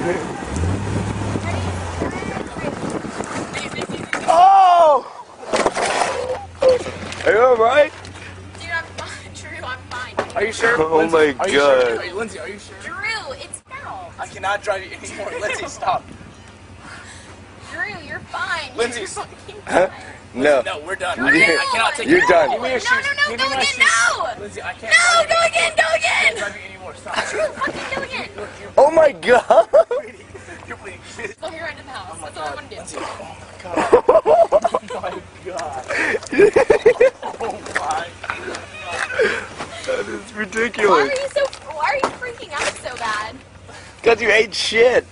Oh! Are you alright? Dude, I'm fine. Drew, I'm fine. Are you sure? Oh Lindsay, my are you God. Sure? Wait, Lindsay, are you sure? Drew, it's out. I cannot drive you anymore. Lindsay, stop. Drew, you're fine. Lindsay, You're fucking Huh? fine. No. No, we're done. Drew! I cannot take You're you. done. Give me your No, shoes. no, no, Give go me my again, shoes. no! Lindsay, I can't. No, drive go you. again, go I can't again! drive you anymore. Stop. Drew, fucking go again. Oh my God! You're bleeding. Go here right in the house. That's all I want to do. Lindsay, oh my God. Oh my God. Oh my God. That is Why ridiculous. are you freaking out so bad? Because you ate shit.